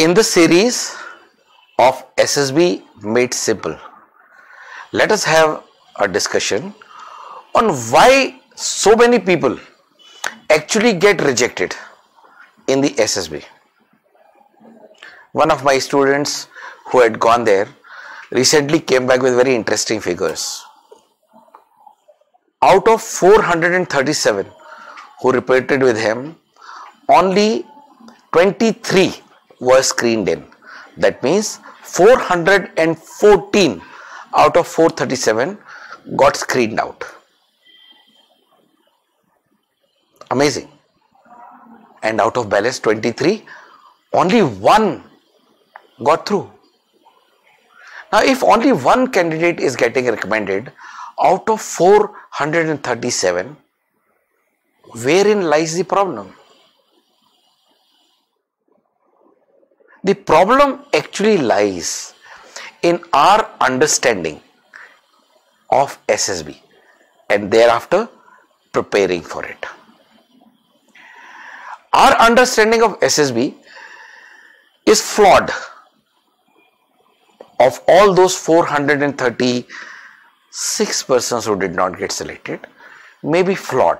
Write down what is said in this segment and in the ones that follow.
In the series of SSB Made Simple, let us have a discussion on why so many people actually get rejected in the SSB. One of my students who had gone there recently came back with very interesting figures. Out of 437 who reported with him, only 23 were screened in. That means 414 out of 437 got screened out. Amazing. And out of balance 23, only one got through. Now, if only one candidate is getting recommended out of 437, wherein lies the problem? The problem actually lies in our understanding of SSB and thereafter preparing for it. Our understanding of SSB is flawed. Of all those 436 persons who did not get selected, may be flawed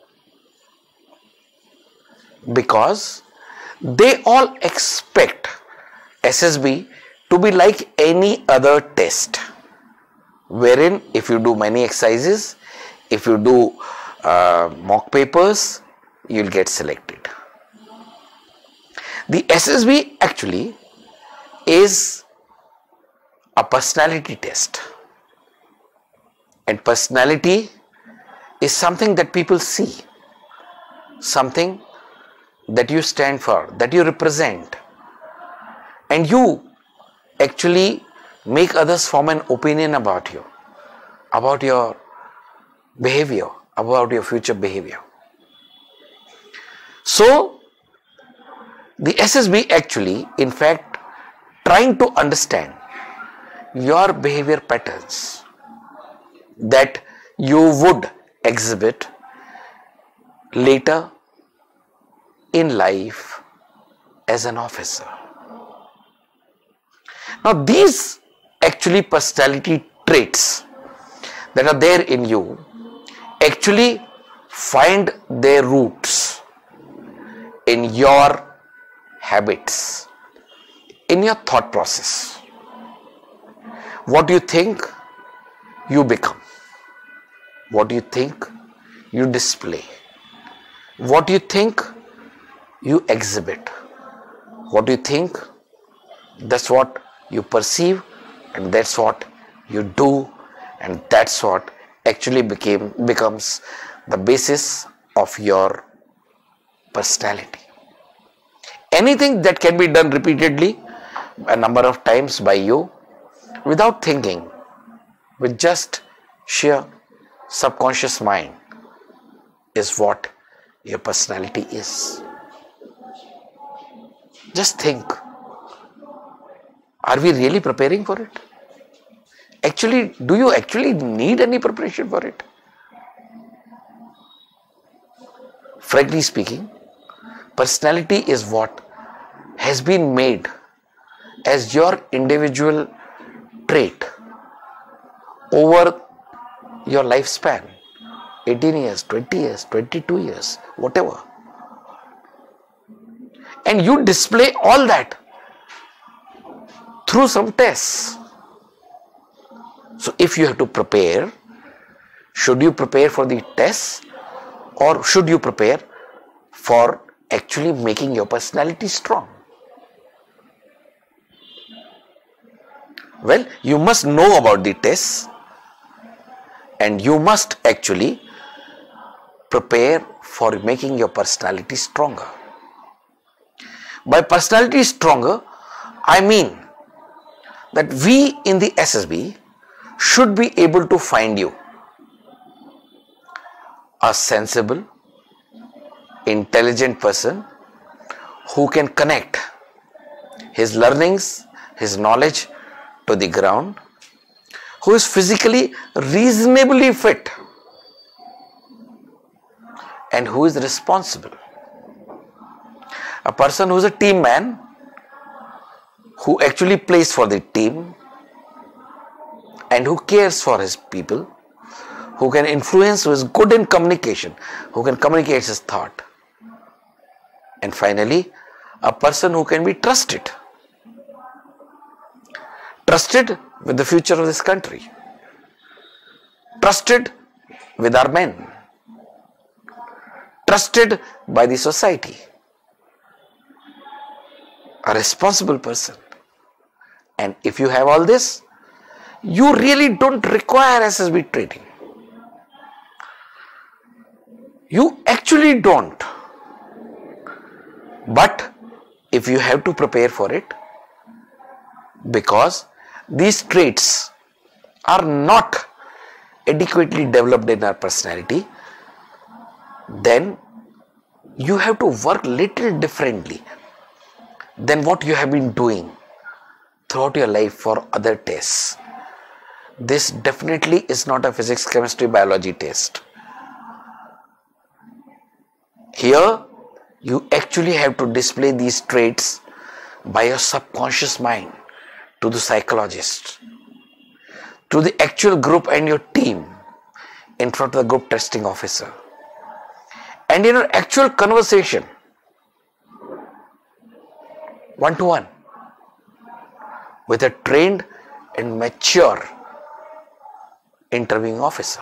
because they all expect SSB to be like any other test, wherein if you do many exercises, if you do mock papers, you will get selected. The SSB actually is a personality test, and personality is something that people see, something that you stand for, that you represent, and you actually make others form an opinion about you, about your behavior, about your future behavior. So the SSB actually, in fact, trying to understand your behavior patterns that you would exhibit later in life as an officer. Now, these actually personality traits that are there in you actually find their roots in your habits, in your thought process. What you think, you become. What you think, you display. What you think, you exhibit. What you think, that's what you perceive, and that's what you do, and that's what actually becomes the basis of your personality. Anything that can be done repeatedly a number of times by you without thinking, with just sheer subconscious mind, is what your personality is. Just think, are we really preparing for it? Actually, do you actually need any preparation for it? Frankly speaking, personality is what has been made as your individual trait over your lifespan, 18 years, 20 years, 22 years, whatever. And you display all that through some tests. So if you have to prepare, should you prepare for the tests or should you prepare for actually making your personality strong? Well, you must know about the tests and you must actually prepare for making your personality stronger. By personality stronger, I mean that we in the SSB should be able to find you a sensible, intelligent person who can connect his learnings, his knowledge to the ground, who is physically reasonably fit and who is responsible. A person who is a team man, who actually plays for the team and who cares for his people, who can influence, who is good in communication, who can communicate his thought. And finally, a person who can be trusted. Trusted with the future of this country. Trusted with our men. Trusted by the society. A responsible person. And if you have all this, you really don't require SSB training. You actually don't. But if you have to prepare for it, because these traits are not adequately developed in our personality, then you have to work little differently than what you have been doing throughout your life for other tests. This definitely is not a physics, chemistry, biology test. Here, you actually have to display these traits by your subconscious mind to the psychologist, to the actual group and your team in front of the group testing officer, and in your actual conversation, one-to-one, with a trained and mature interviewing officer.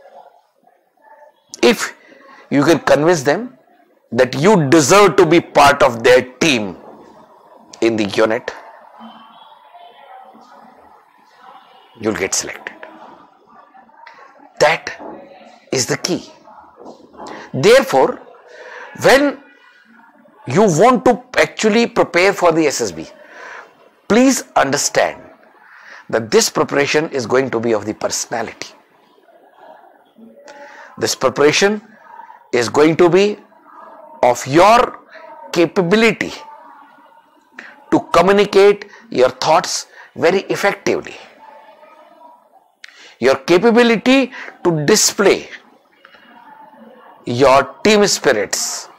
If you can convince them that you deserve to be part of their team in the unit, you'll get selected. That is the key. Therefore, when you want to actually prepare for the SSB, please understand that this preparation is going to be of the personality. This preparation is going to be of your capability to communicate your thoughts very effectively. Your capability to display your team spirits,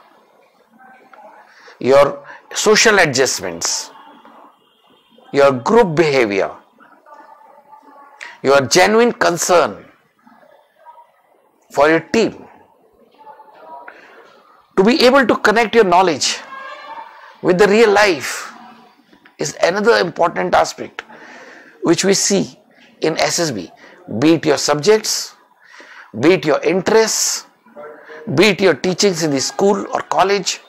your social adjustments, your group behavior, your genuine concern for your team, to be able to connect your knowledge with the real life is another important aspect which we see in SSB, be it your subjects, be it your interests, be it your teachings in the school or college,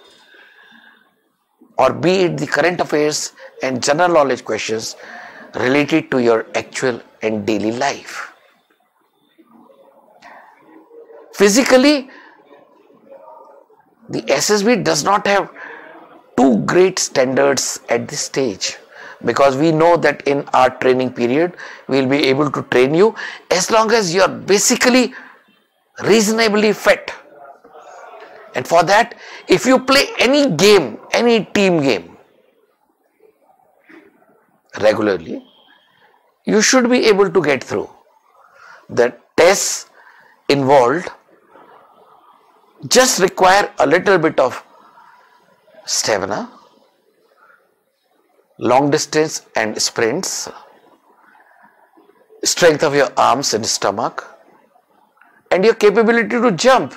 or be it the current affairs and general knowledge questions related to your actual and daily life. Physically, the SSB does not have too great standards at this stage, because we know that in our training period we will be able to train you as long as you are basically reasonably fit. And for that, if you play any game, any team game regularly, you should be able to get through. The tests involved just require a little bit of stamina, long distance and sprints, strength of your arms and stomach, and your capability to jump.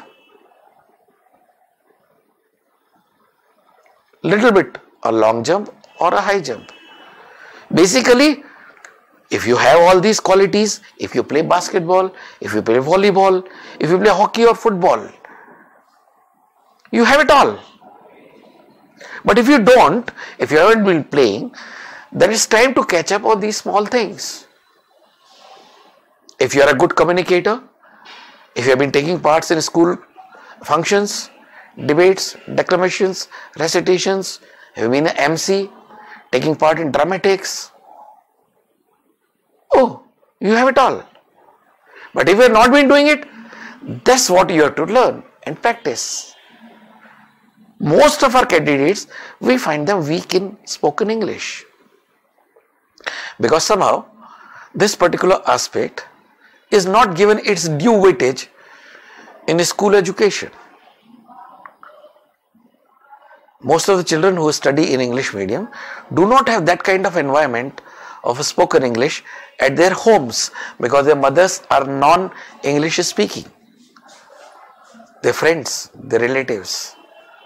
Little bit, a long jump or a high jump. Basically, if you have all these qualities, if you play basketball, if you play volleyball, if you play hockey or football, you have it all. But if you don't, if you haven't been playing, then it's time to catch up on these small things. If you are a good communicator, if you have been taking parts in school functions, debates, declamations, recitations, have you been an MC, taking part in dramatics, oh, you have it all. But if you have not been doing it, that's what you have to learn and practice. Most of our candidates, we find them weak in spoken English, because somehow this particular aspect is not given its due weightage in school education. Most of the children who study in English medium do not have that kind of environment of spoken English at their homes because their mothers are non-English speaking. Their friends, their relatives.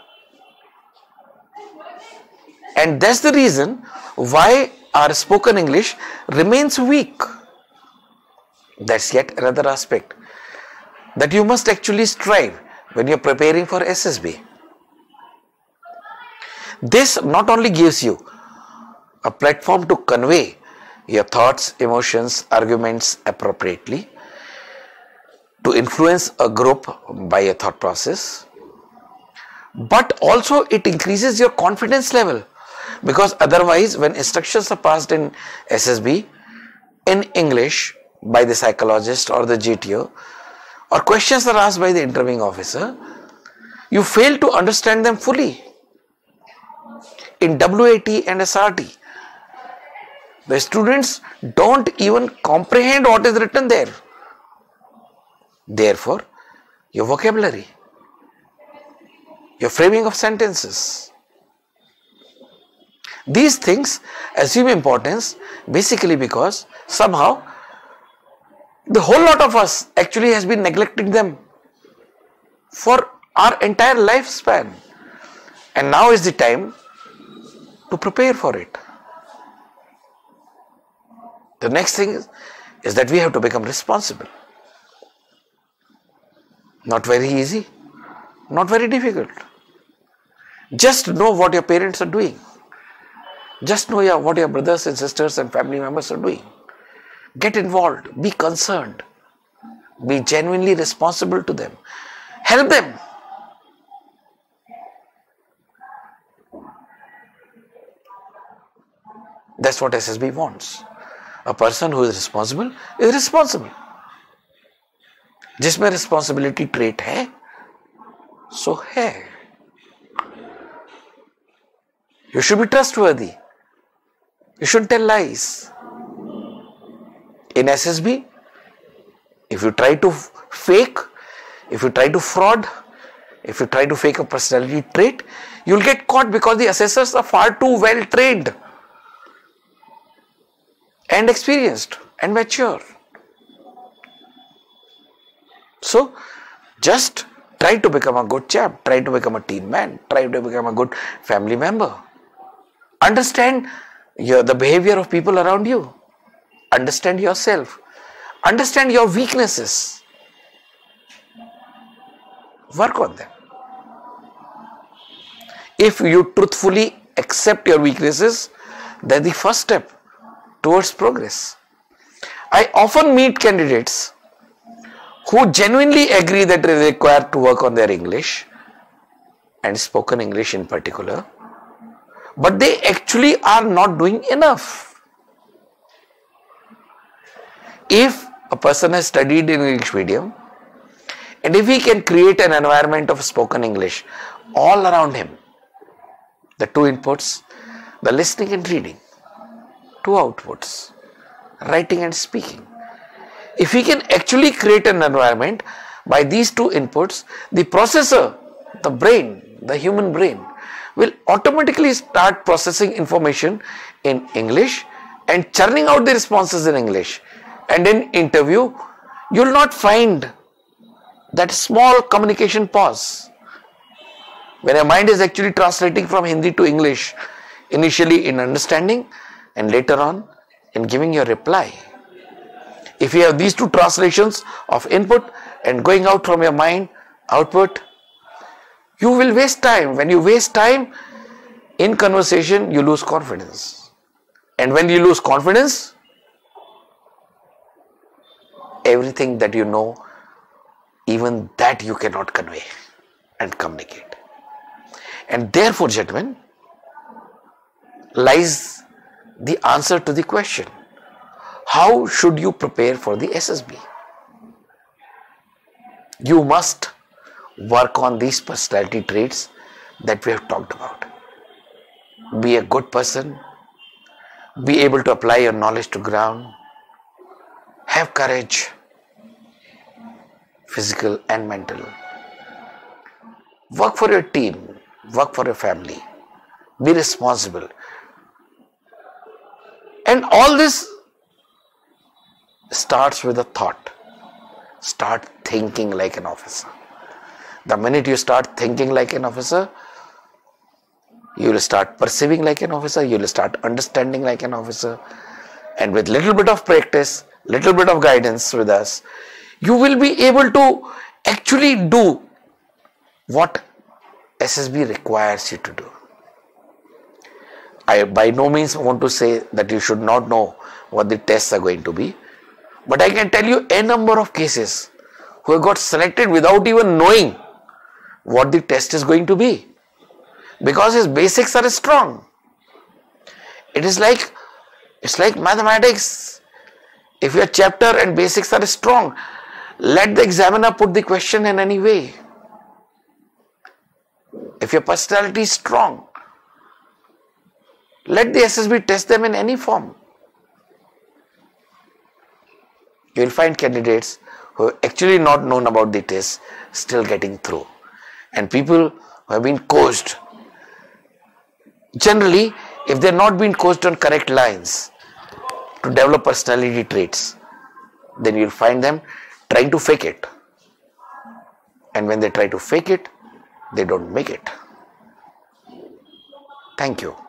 And that's the reason why our spoken English remains weak. That's yet another aspect that you must actually strive when you're preparing for SSB. This not only gives you a platform to convey your thoughts, emotions, arguments appropriately, to influence a group by your thought process, but also it increases your confidence level, because otherwise when instructions are passed in SSB in English by the psychologist or the GTO, or questions are asked by the interviewing officer, you fail to understand them fully. In WAT and SRT, the students don't even comprehend what is written there. Therefore, your vocabulary, your framing of sentences, these things assume importance basically because somehow the whole lot of us actually has been neglecting them for our entire lifespan. And now is the time to prepare for it. The next thing is that we have to become responsible. Not very easy, not very difficult. Just know what your parents are doing. Just know what your brothers and sisters and family members are doing. Get involved, be concerned, be genuinely responsible to them. Help them. That's what SSB wants. A person who is responsible is responsible. जिसमें responsibility trait है, so है. You should be trustworthy. You shouldn't tell lies. In SSB, if you try to fake, if you try to fraud, if you try to fake a personality trait, you'll get caught because the assessors are far too well trained and experienced and mature. So, just try to become a good chap, try to become a team man, try to become a good family member. Understand the behavior of people around you. Understand yourself. Understand your weaknesses. Work on them. If you truthfully accept your weaknesses, that's the first step towards progress. I often meet candidates who genuinely agree that they are required to work on their English and spoken English in particular, but they actually are not doing enough. If a person has studied in English medium and if he can create an environment of spoken English all around him, the two inputs, the listening and reading, two outputs, writing and speaking. If he can actually create an environment by these two inputs, the processor, the brain, the human brain will automatically start processing information in English and churning out the responses in English. And in interview, you will not find that small communication pause. When your mind is actually translating from Hindi to English, initially in understanding and later on in giving your reply. If you have these two translations of input and going out from your mind, output, you will waste time. When you waste time in conversation, you lose confidence. And when you lose confidence, everything that you know, even that you cannot convey and communicate. And therefore, gentlemen, lies the answer to the question, how should you prepare for the SSB? You must work on these personality traits that we have talked about. Be a good person, be able to apply your knowledge to ground, have courage, physical and mental. Work for your team, work for your family, be responsible. And all this starts with a thought. Start thinking like an officer. The minute you start thinking like an officer, you will start perceiving like an officer, you will start understanding like an officer. And with little bit of practice, little bit of guidance with us, you will be able to actually do what SSB requires you to do. I by no means want to say that you should not know what the tests are going to be, but I can tell you a number of cases who have got selected without even knowing what the test is going to be, because his basics are strong. It's like mathematics. If your chapter and basics are strong, let the examiner put the question in any way. If your personality is strong, let the SSB test them in any form. You will find candidates who have actually not known about the test still getting through. And people who have been coached, generally, if they are not being coached on correct lines to develop personality traits, then you will find them trying to fake it. And when they try to fake it, they don't make it. Thank you.